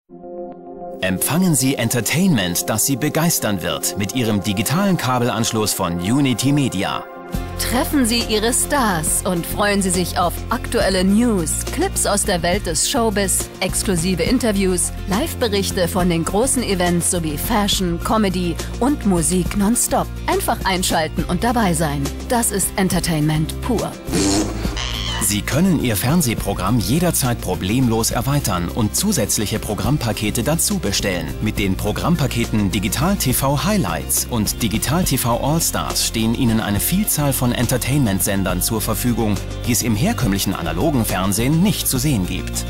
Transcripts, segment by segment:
Empfangen Sie Entertainment, das Sie begeistern wird, mit Ihrem digitalen Kabelanschluss von Unity Media. Treffen Sie Ihre Stars und freuen Sie sich auf aktuelle News, Clips aus der Welt des Showbiz, exklusive Interviews, Live-Berichte von den großen Events sowie Fashion, Comedy und Musik nonstop. Einfach einschalten und dabei sein. Das ist Entertainment pur. Sie können Ihr Fernsehprogramm jederzeit problemlos erweitern und zusätzliche Programmpakete dazu bestellen. Mit den Programmpaketen Digital TV Highlights und Digital TV All-Stars stehen Ihnen eine Vielzahl von Entertainment-Sendern zur Verfügung, die es im herkömmlichen analogen Fernsehen nicht zu sehen gibt.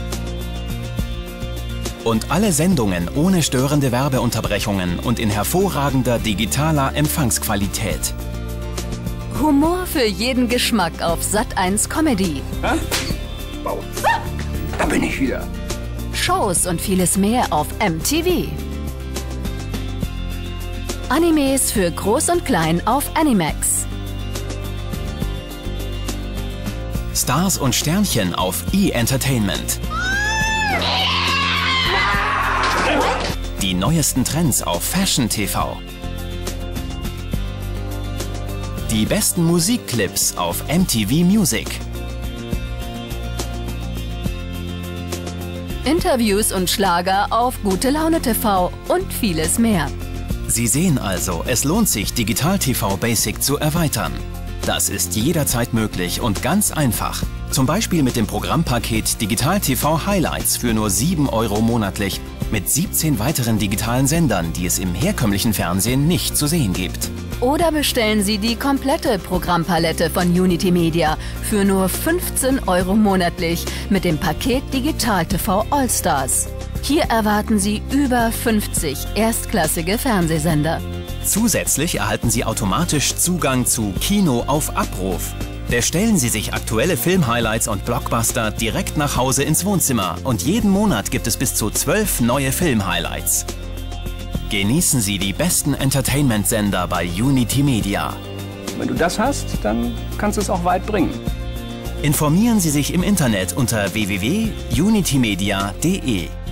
Und alle Sendungen ohne störende Werbeunterbrechungen und in hervorragender digitaler Empfangsqualität. Humor für jeden Geschmack auf Sat.1 Comedy. Da bin ich wieder. Shows und vieles mehr auf MTV. Animes für Groß und Klein auf Animax. Stars und Sternchen auf E-Entertainment. Die neuesten Trends auf Fashion TV. Die besten Musikclips auf MTV Music. Interviews und Schlager auf Gute Laune TV und vieles mehr. Sie sehen also, es lohnt sich, Digital TV Basic zu erweitern. Das ist jederzeit möglich und ganz einfach. Zum Beispiel mit dem Programmpaket Digital TV Highlights für nur 7 € monatlich mit 17 weiteren digitalen Sendern, die es im herkömmlichen Fernsehen nicht zu sehen gibt. Oder bestellen Sie die komplette Programmpalette von Unity Media für nur 15 € monatlich mit dem Paket Digital TV All-Stars. Hier erwarten Sie über 50 erstklassige Fernsehsender. Zusätzlich erhalten Sie automatisch Zugang zu Kino auf Abruf. Bestellen Sie sich aktuelle Film-Highlights und Blockbuster direkt nach Hause ins Wohnzimmer und jeden Monat gibt es bis zu 12 neue Film-Highlights. Genießen Sie die besten Entertainment-Sender bei Unity Media. Wenn du das hast, dann kannst du es auch weit bringen. Informieren Sie sich im Internet unter www.unitymedia.de.